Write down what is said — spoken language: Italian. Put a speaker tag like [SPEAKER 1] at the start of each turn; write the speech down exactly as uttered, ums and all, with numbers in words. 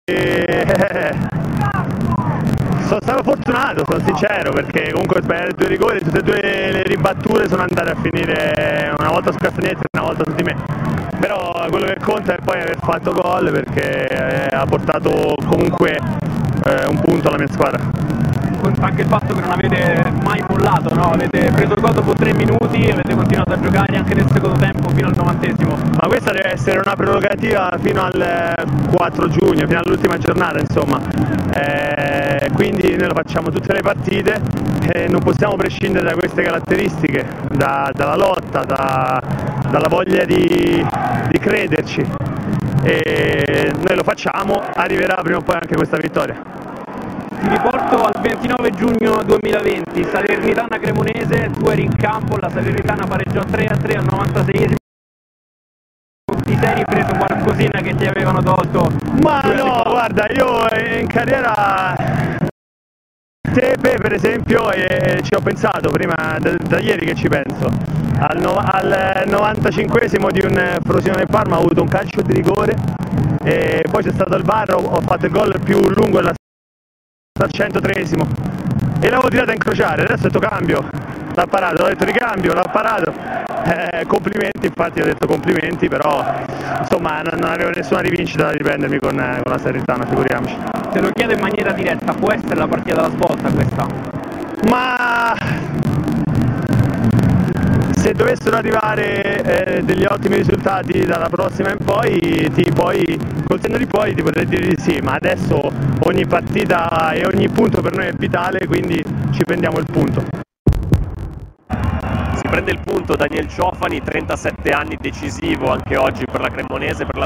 [SPEAKER 1] eh, sono stato fortunato, sono sincero, perché comunque ho sbagliato due rigori, tutte e due le ribatture sono andate a finire una volta su Castagnetti e una volta su di me. Però quello che conta è poi aver fatto gol, perché eh, ha portato comunque eh, un punto alla mia squadra.
[SPEAKER 2] Conta anche il fatto che non avete mai mollato, no? Avete preso gol dopo tre minuti e avete continuato a giocare anche nel secondo tempo fino al novantesimo.
[SPEAKER 1] Ma questa deve essere una prerogativa fino al quattro giugno, fino all'ultima giornata, insomma. Eh, quindi noi lo facciamo tutte le partite e non possiamo prescindere da queste caratteristiche, da, dalla lotta, da, dalla voglia di, di crederci. E noi lo facciamo, arriverà prima o poi anche questa vittoria.
[SPEAKER 2] Ti riporto al ventinove giugno duemilaventi, Salernitana Cremonese, tu eri in campo, la Salernitana pareggiò tre a tre al novantaseiesimo. Ti sei ripreso qualcosina che ti avevano tolto?
[SPEAKER 1] Ma no, guarda, io in carriera Tepe per esempio e ci ho pensato prima, da, da ieri che ci penso. Al, no, al novantacinquesimo di un Frosinone del Parma ho avuto un calcio di rigore e poi c'è stato il V A R, ho, ho fatto il gol più lungo della al centotreesimo e l'avevo tirata a incrociare, adesso ho detto cambio, l'ha parato, ho detto ricambio, l'ha parato, eh, complimenti, infatti ho detto complimenti, però insomma non avevo nessuna rivincita da riprendermi con, con la Salernitana, figuriamoci.
[SPEAKER 2] Te lo chiedo in maniera diretta, può essere la partita della svolta questa?
[SPEAKER 1] Ma se dovessero arrivare eh, degli ottimi risultati dalla prossima in poi, ti, poi, col senno di poi ti potrei dire di sì, ma adesso ogni partita e ogni punto per noi è vitale, quindi ci prendiamo il punto.
[SPEAKER 3] Si prende il punto Daniel Ciofani, trentasette anni, decisivo anche oggi per la Cremonese, per la